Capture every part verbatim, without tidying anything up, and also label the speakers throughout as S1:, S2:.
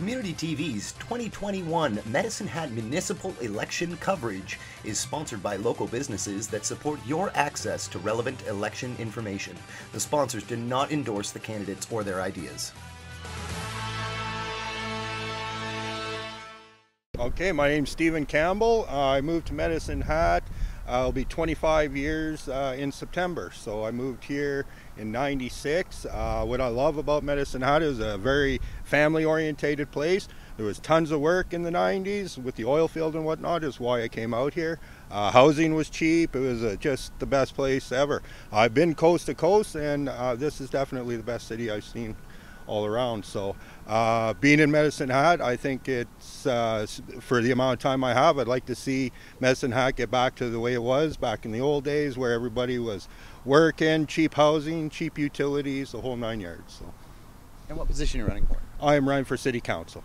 S1: Community T V's twenty twenty-one Medicine Hat Municipal Election coverage is sponsored by local businesses that support your access to relevant election information. The sponsors do not endorse the candidates or their ideas.
S2: Okay, my name's Stephen Campbell. Uh, I moved to Medicine Hat. Uh, it'll be twenty-five years uh, in September. So I moved here in ninety-six. Uh, what I love about Medicine Hat is a very family-orientated place. There was tons of work in the nineties with the oil field and whatnot, is why I came out here. Uh, housing was cheap. It was uh, just the best place ever. I've been coast to coast, and uh, this is definitely the best city I've seen all around. So uh, being in Medicine Hat, I think it's, uh, for the amount of time I have, I'd like to see Medicine Hat get back to the way it was back in the old days, where everybody was working, cheap housing, cheap utilities, the whole nine yards. So.
S3: And what position are you running for?
S2: I am running for City Council.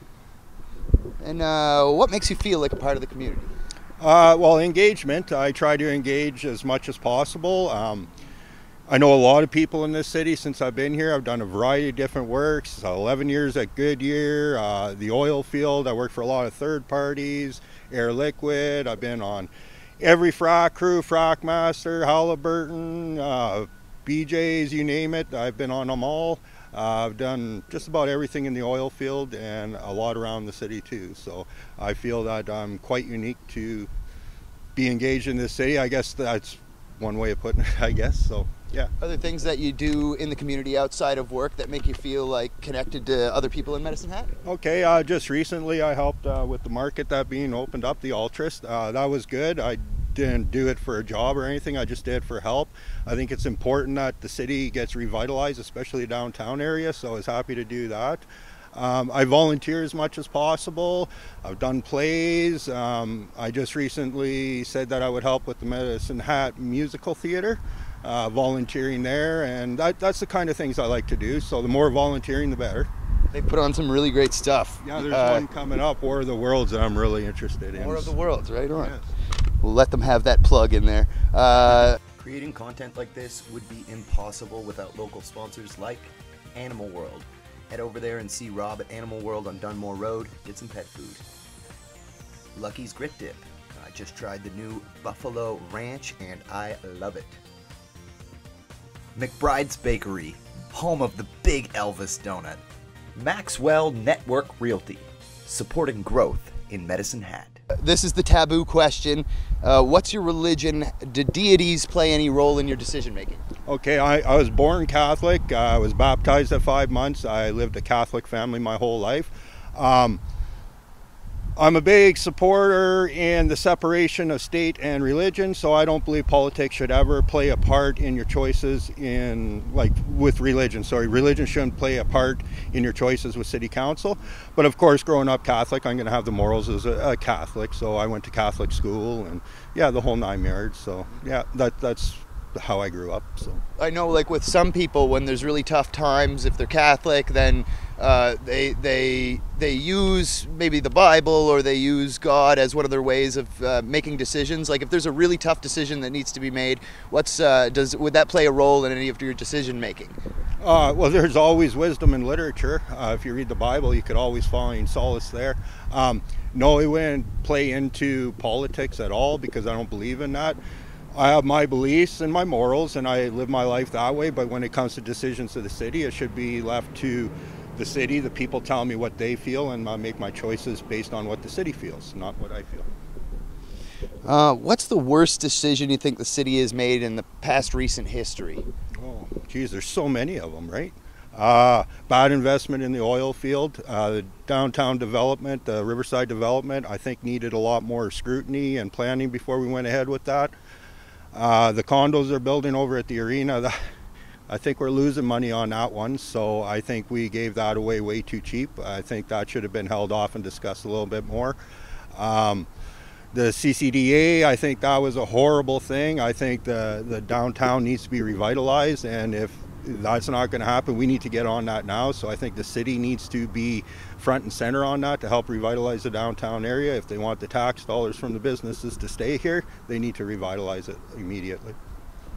S3: And uh, what makes you feel like a part of the community?
S2: Uh, well, engagement. I try to engage as much as possible. Um, I know a lot of people in this city since I've been here. I've done a variety of different works. eleven years at Goodyear, uh, the oil field. I worked for a lot of third parties, Air Liquid. I've been on every frac crew, Frac Master, Halliburton, uh, B J's, you name it. I've been on them all. Uh, I've done just about everything in the oil field and a lot around the city too. So I feel that I'm quite unique to be engaged in this city. I guess that's one way of putting it, I guess. So. Yeah.
S3: Are there things that you do in the community outside of work that make you feel like connected to other people in Medicine Hat?
S2: Okay, uh, just recently I helped uh, with the market that being opened up, the Altrist. Uh, that was good. I didn't do it for a job or anything. I just did it for help. I think it's important that the city gets revitalized, especially the downtown area, so I was happy to do that. Um, I volunteer as much as possible. I've done plays. Um, I just recently said that I would help with the Medicine Hat Musical Theater. Uh, volunteering there, and that, that's the kind of things I like to do, so the more volunteering the better.
S3: They put on some really great stuff.
S2: Yeah, there's
S3: uh,
S2: one coming up, War of the Worlds, that I'm really interested in.
S3: War of the Worlds, right on.
S2: Yes.
S3: We'll let them have that plug in there. Uh,
S1: Creating content like this would be impossible without local sponsors like Animal World. Head over there and see Rob at Animal World on Dunmore Road. Get some pet food. Lucky's Grit Dip. I just tried the new Buffalo Ranch and I love it. McBride's Bakery, home of the Big Elvis Donut. Maxwell Network Realty, supporting growth in Medicine Hat.
S3: This is the taboo question. Uh, what's your religion? Did deities play any role in your decision making?
S2: Okay, I, I was born Catholic. Uh, I was baptized at five months. I lived a Catholic family my whole life. Um, I'm a big supporter in the separation of state and religion, so I don't believe politics should ever play a part in your choices in, like, with religion. Sorry, religion shouldn't play a part in your choices with city council. But of course, growing up Catholic, I'm going to have the morals as a, a Catholic, so I went to Catholic school, and yeah, the whole nine yards. So yeah, that that's how I grew up. So
S3: I know, like with some people, when there's really tough times, if they're Catholic, then uh, they they they use maybe the Bible or they use God as one of their ways of uh, making decisions. Like if there's a really tough decision that needs to be made, what's uh, does would that play a role in any of your decision making?
S2: Uh, well, there's always wisdom in literature. Uh, if you read the Bible, you could always find solace there. Um, no, it wouldn't play into politics at all because I don't believe in that. I have my beliefs and my morals, and I live my life that way, but when it comes to decisions of the city, it should be left to the city, the people telling me what they feel, and I make my choices based on what the city feels, not what I feel.
S3: Uh, what's the worst decision you think the city has made in the past recent history?
S2: Oh, geez, there's so many of them, right? Uh, bad investment in the oil field, uh, the downtown development, the Riverside development, I think needed a lot more scrutiny and planning before we went ahead with that. Uh, the condos they're building over at the arena, that, I think we're losing money on that one, so I think we gave that away way too cheap. I think that should have been held off and discussed a little bit more. Um, the C C D A, I think that was a horrible thing. I think the, the downtown needs to be revitalized, and if that's not going to happen, we need to get on that now. So I think the city needs to be front and center on that to help revitalize the downtown area. If they want the tax dollars from the businesses to stay here, they need to revitalize it immediately.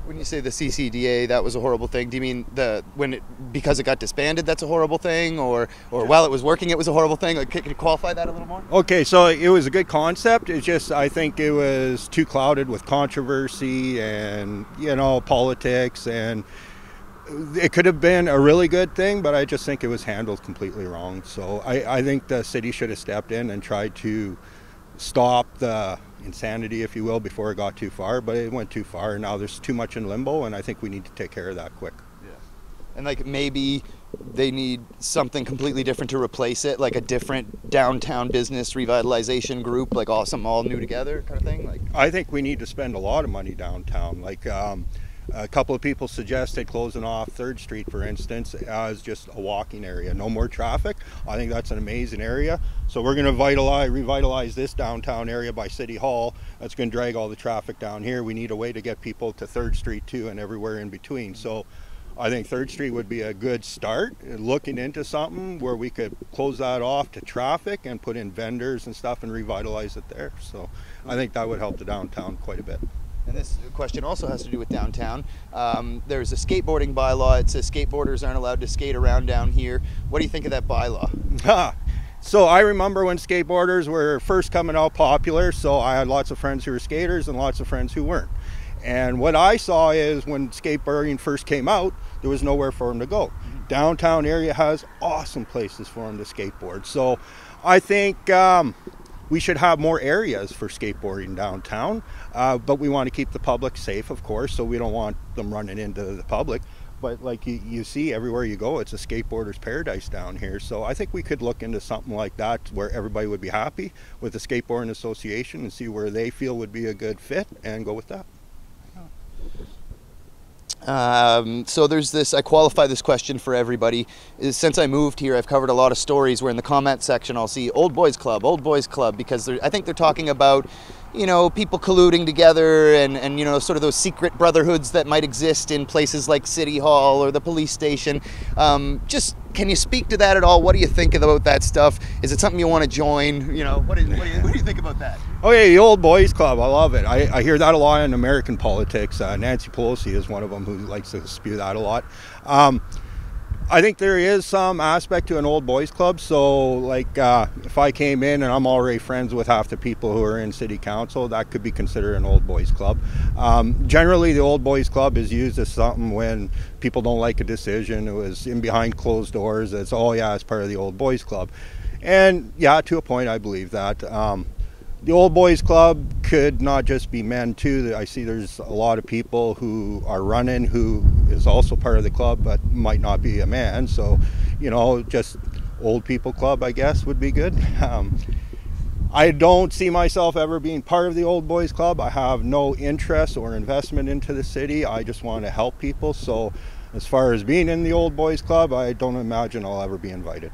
S3: When you say the C C D A, that was a horrible thing, do you mean the when it because it got disbanded, that's a horrible thing, or or while it was working, it was a horrible thing? Like, can you qualify that a little more?
S2: Okay, so it was a good concept. It's just I think it was too clouded with controversy and you know politics, and it could have been a really good thing, but I just think it was handled completely wrong. So I, I think the city should have stepped in and tried to stop the insanity, if you will, before it got too far, but it went too far, and now there's too much in limbo, and I think we need to take care of that quick.
S3: Yeah. And like maybe they need something completely different to replace it, like a different downtown business revitalization group, like all something all new together kind of thing. Like
S2: I think we need to spend a lot of money downtown. Like um, a couple of people suggested closing off Third Street, for instance, as just a walking area, no more traffic. I think that's an amazing area. So we're going to vitalize, revitalize this downtown area by City Hall. That's going to drag all the traffic down here. We need a way to get people to Third Street too, and everywhere in between. So I think Third Street would be a good start, looking into something where we could close that off to traffic and put in vendors and stuff and revitalize it there. So I think that would help the downtown quite a bit.
S3: And this question also has to do with downtown. Um, there's a skateboarding bylaw. It says skateboarders aren't allowed to skate around down here. What do you think of that bylaw?
S2: So I remember when skateboarders were first coming out popular, so I had lots of friends who were skaters and lots of friends who weren't. And what I saw is when skateboarding first came out, there was nowhere for them to go. Downtown area has awesome places for them to skateboard. So I think um, we should have more areas for skateboarding downtown, uh, but we want to keep the public safe, of course, so we don't want them running into the public. But like you, you see everywhere you go, it's a skateboarder's paradise down here. So I think we could look into something like that where everybody would be happy with the Skateboarding Association and see where they feel would be a good fit and go with that.
S3: Um, so there's this, I qualify this question for everybody. Is since I moved here, I've covered a lot of stories where in the comment section I'll see Old Boys Club, Old Boys Club, because I think they're talking about, you know, people colluding together and, and, you know, sort of those secret brotherhoods that might exist in places like City Hall or the police station. Um, just, can you speak to that at all? What do you think about that stuff? Is it something you want to join? You know, what, is, what, do, you, what do you think about that?
S2: Oh yeah, the Old Boys Club, I love it. I, I hear that a lot in American politics. Uh, Nancy Pelosi is one of them who likes to spew that a lot. Um, I think there is some aspect to an Old Boys Club. So like uh, if I came in and I'm already friends with half the people who are in City Council, that could be considered an Old Boys Club. Um, generally the Old Boys Club is used as something when people don't like a decision. It was in behind closed doors. It's, oh yeah, it's part of the Old Boys Club. And yeah, to a point I believe that. Um, The Old Boys Club could not just be men too. I see there's a lot of people who are running who is also part of the club but might not be a man. So, you know, just old people club, I guess, would be good. Um, I don't see myself ever being part of the Old Boys Club. I have no interest or investment into the city. I just want to help people. So as far as being in the Old Boys Club, I don't imagine I'll ever be invited.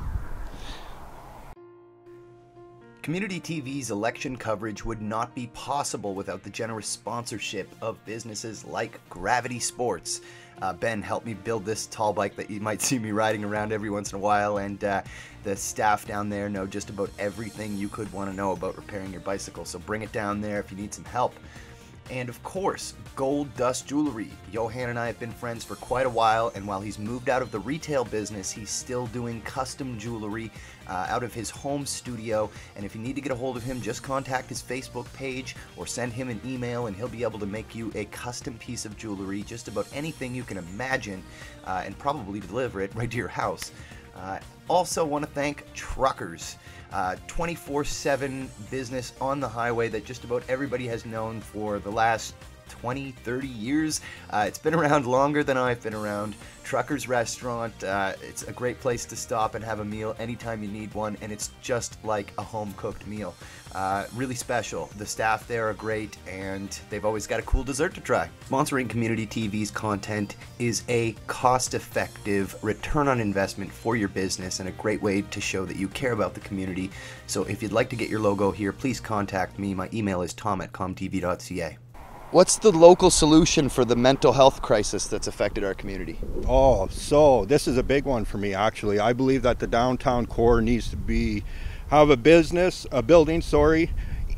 S1: Community T V's election coverage would not be possible without the generous sponsorship of businesses like Gravity Sports. Uh, Ben helped me build this tall bike that you might see me riding around every once in a while, and uh, the staff down there know just about everything you could want to know about repairing your bicycle, so bring it down there if you need some help. And of course, Gold Dust Jewelry. Johan and I have been friends for quite a while, and while he's moved out of the retail business, he's still doing custom jewelry uh, out of his home studio. And if you need to get a hold of him, just contact his Facebook page or send him an email, and he'll be able to make you a custom piece of jewelry, just about anything you can imagine, uh, and probably deliver it right to your house. Uh, also want to thank Truckers. Uh, twenty-four seven business on the highway that just about everybody has known for the last twenty, thirty years. Uh, it's been around longer than I've been around. Truckers Restaurant, uh, it's a great place to stop and have a meal anytime you need one, and it's just like a home-cooked meal. Uh, really special. The staff there are great, and they've always got a cool dessert to try. Sponsoring Community T V's content is a cost-effective return on investment for your business and a great way to show that you care about the community. So if you'd like to get your logo here, please contact me. My email is tom at com t v dot c a.
S3: What's the local solution for the mental health crisis that's affected our community?
S2: Oh, so this is a big one for me, actually. I believe that the downtown core needs to be have a business, a building, sorry,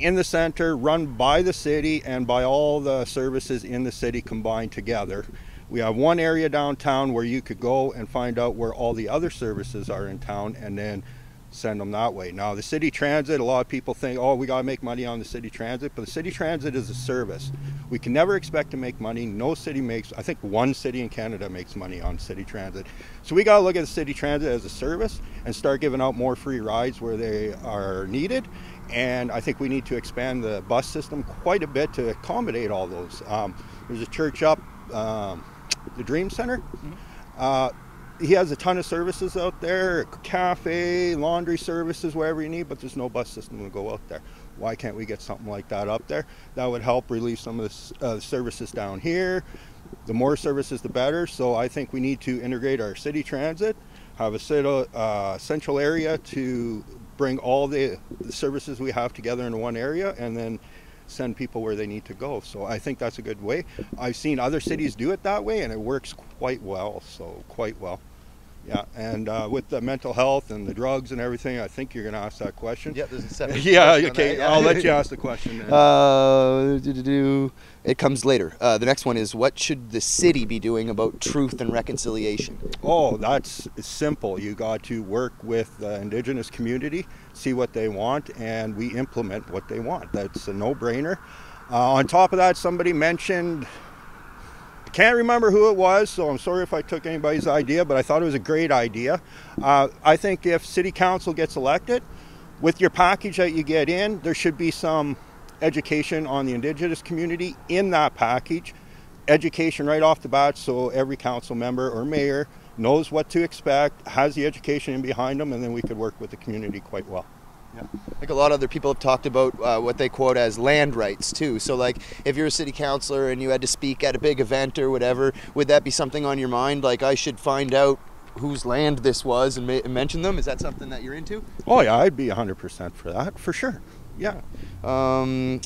S2: in the center, run by the city and by all the services in the city combined together. We have one area downtown where you could go and find out where all the other services are in town and then send them that way. Now the city transit, a lot of people think, oh, we got to make money on the city transit, but the city transit is a service. We can never expect to make money. No city makes, I think one city in Canada makes money on city transit. So we got to look at the city transit as a service and start giving out more free rides where they are needed. And I think we need to expand the bus system quite a bit to accommodate all those. Um, there's a church up, um, the Dream Center. Mm-hmm. uh, He has a ton of services out there, cafe, laundry services, wherever you need, but there's no bus system to go out there. Why can't we get something like that up there? That would help relieve some of the uh, services down here. The more services, the better. So I think we need to integrate our city transit, have a uh, central area to bring all the, the services we have together in one area, and then send people where they need to go. So I think that's a good way. I've seen other cities do it that way, and it works quite well, so quite well. Yeah, and uh, with the mental health and the drugs and everything, I think you're going to ask that question.
S3: Yeah, there's a separate
S2: yeah,
S3: question
S2: okay,
S3: on that, yeah.
S2: I'll let you ask the question then.
S3: Uh, do, do, do. It comes later. Uh, the next one is, what should the city be doing about truth and reconciliation?
S2: Oh, that's simple. You got to work with the Indigenous community, see what they want, and we implement what they want. That's a no-brainer. Uh, on top of that, somebody mentioned, can't remember who it was, so I'm sorry if I took anybody's idea, but I thought it was a great idea. Uh, I think if City Council gets elected, with your package that you get in, there should be some education on the Indigenous community in that package. Education right off the bat, so every council member or mayor knows what to expect, has the education in behind them, and then we could work with the community quite well.
S3: Yeah. Like a lot of other people have talked about uh, what they quote as land rights too. So like if you're a city councillor and you had to speak at a big event or whatever, would that be something on your mind? Like, I should find out whose land this was and, ma- and mention them? Is that something that you're into?
S2: Oh yeah, I'd be one hundred percent for that, for sure. Yeah.
S3: Um,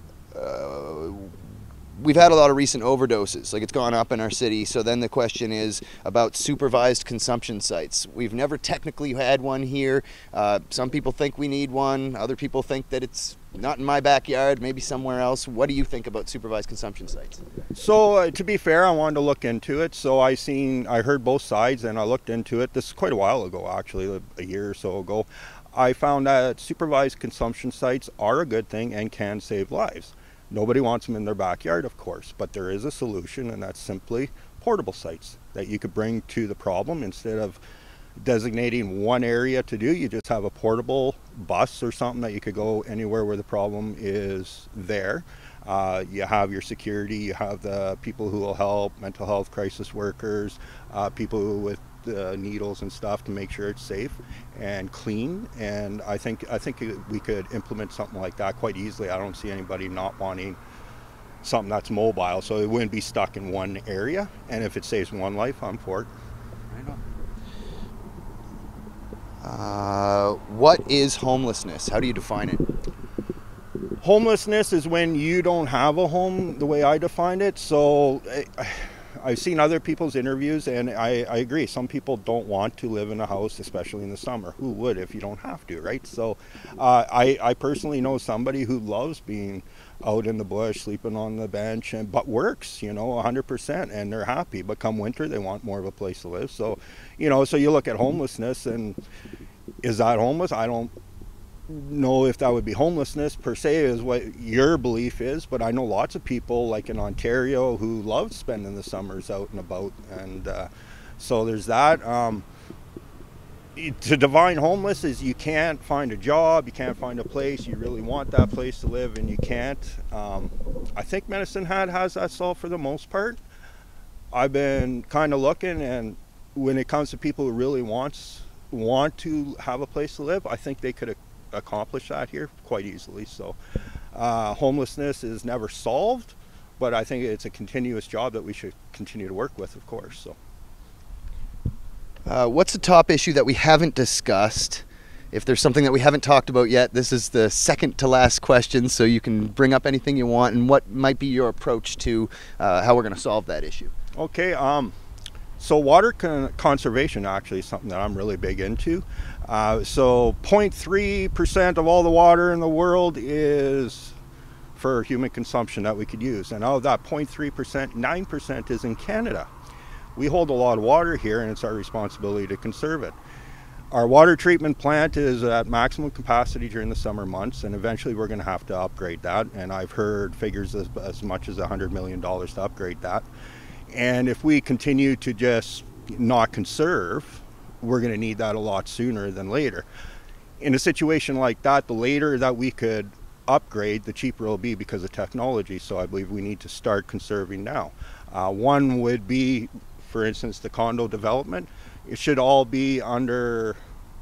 S3: uh, we've had a lot of recent overdoses, like it's gone up in our city. So then the question is about supervised consumption sites. We've never technically had one here. Uh, some people think we need one. Other people think that it's not in my backyard, maybe somewhere else. What do you think about supervised consumption sites?
S2: So uh, to be fair, I wanted to look into it. So I seen, I heard both sides and I looked into it. This is quite a while ago, actually, a year or so ago. I found that supervised consumption sites are a good thing and can save lives. Nobody wants them in their backyard, of course, but there is a solution, and that's simply portable sites that you could bring to the problem. Instead of designating one area to do, you just have a portable bus or something that you could go anywhere where the problem is there. Uh, you have your security, you have the people who will help, mental health crisis workers, uh, people with uh, needles and stuff to make sure it's safe and clean. And I think I think we could implement something like that quite easily. I don't see anybody not wanting something that's mobile, so it wouldn't be stuck in one area. And if it saves one life, I'm for it.
S3: Right on. Uh, what is homelessness? How do you define it?
S2: Homelessness is when you don't have a home, the way I define it. So I, I've seen other people's interviews, and I, I agree. Some people don't want to live in a house, especially in the summer. Who would if you don't have to, right? So uh, I, I personally know somebody who loves being out in the bush, sleeping on the bench, and but works, you know, one hundred percent, and they're happy. But come winter, they want more of a place to live. So, you know, so you look at homelessness, and is that homeless? I don't know if that would be homelessness per se, is what your belief is, but I know lots of people like in Ontario who love spending the summers out and about, and uh, so there's that. Um, to define homeless is you can't find a job, you can't find a place, you really want that place to live and you can't. Um, I think Medicine Hat has that solved for the most part. I've been kind of looking, and when it comes to people who really wants want to have a place to live, I think they could accomplish that here quite easily. So uh, homelessness is never solved, but I think it's a continuous job that we should continue to work with, of course. So
S3: uh, what's a top issue that we haven't discussed? If there's something that we haven't talked about yet, this is the second to last question, so you can bring up anything you want, and what might be your approach to uh, how we're going to solve that issue.
S2: Okay, um So water con conservation actually is something that I'm really big into. Uh, so zero point three percent of all the water in the world is for human consumption that we could use. And out of that zero point three percent, nine percent is in Canada. We hold a lot of water here, and it's our responsibility to conserve it. Our water treatment plant is at maximum capacity during the summer months, and eventually we're going to have to upgrade that. And I've heard figures as, as much as one hundred million dollars to upgrade that. And if we continue to just not conserve, we're going to need that a lot sooner than later. In a situation like that, the later that we could upgrade, the cheaper it'll be because of technology. So I believe we need to start conserving now. Uh, one would be, for instance, the condo development. It should all be under,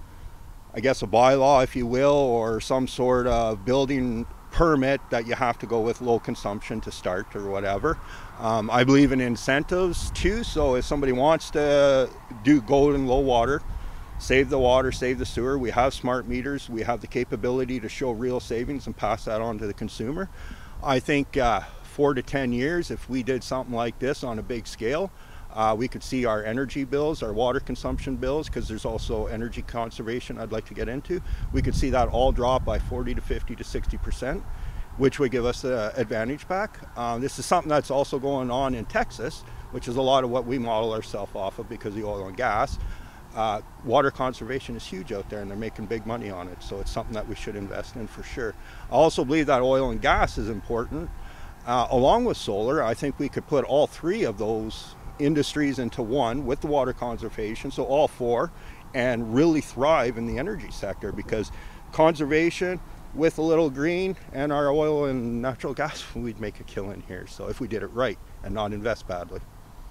S2: I guess, a bylaw, if you will, or some sort of building permit that you have to go with low consumption to start or whatever. Um, I believe in incentives too, so if somebody wants to do go in low water, save the water, save the sewer, we have smart meters, we have the capability to show real savings and pass that on to the consumer. I think uh, four to ten years, if we did something like this on a big scale, Uh, we could see our energy bills, our water consumption bills, because there's also energy conservation I'd like to get into. We could see that all drop by forty to fifty to sixty percent, which would give us an advantage back. Uh, this is something that's also going on in Texas, which is a lot of what we model ourselves off of because of the oil and gas. Uh, water conservation is huge out there, and they're making big money on it, so it's something that we should invest in for sure. I also believe that oil and gas is important. Uh, along with solar, I think we could put all three of those industries into one with the water conservation, so all four, and really thrive in the energy sector, because conservation with a little green and our oil and natural gas, we'd make a killing here. So if we did it right and not invest badly.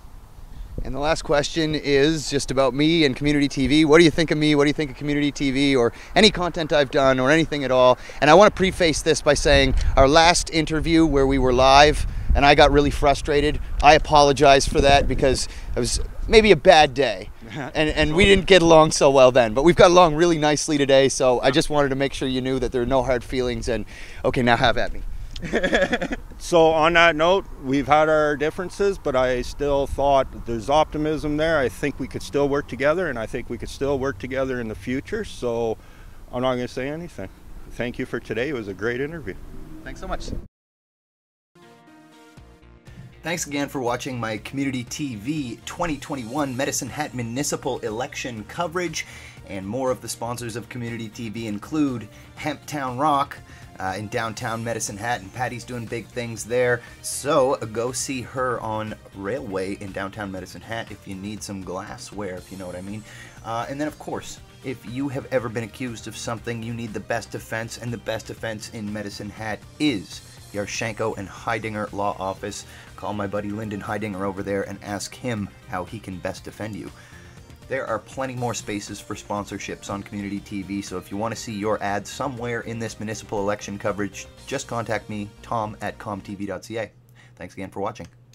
S3: And the last question is just about me and Community T V. What do you think of me? What do you think of Community T V, or any content I've done, or anything at all? And I want to preface this by saying our last interview where we were live and I got really frustrated, I apologize for that, because it was maybe a bad day and, and we didn't get along so well then. But we've got along really nicely today, so I just wanted to make sure you knew that there are no hard feelings. And okay, now have at me.
S2: So on that note, we've had our differences, but I still thought there's optimism there. I think we could still work together, and I think we could still work together in the future. So I'm not going to say anything. Thank you for today. It was a great interview.
S3: Thanks so much.
S1: Thanks again for watching my Community T V twenty twenty-one Medicine Hat Municipal Election coverage. And more of the sponsors of Community T V include Hemptown Rock uh, in downtown Medicine Hat, and Patty's doing big things there. So go see her on Railway in downtown Medicine Hat if you need some glassware, if you know what I mean. Uh, and then, of course, if you have ever been accused of something, you need the best defense, and the best defense in Medicine Hat is Yarshenko and Heidinger Law Office. Call my buddy Lyndon Heidinger over there and ask him how he can best defend you. There are plenty more spaces for sponsorships on Community T V, so if you want to see your ad somewhere in this municipal election coverage, just contact me, Tom at com T V dot C A. Thanks again for watching.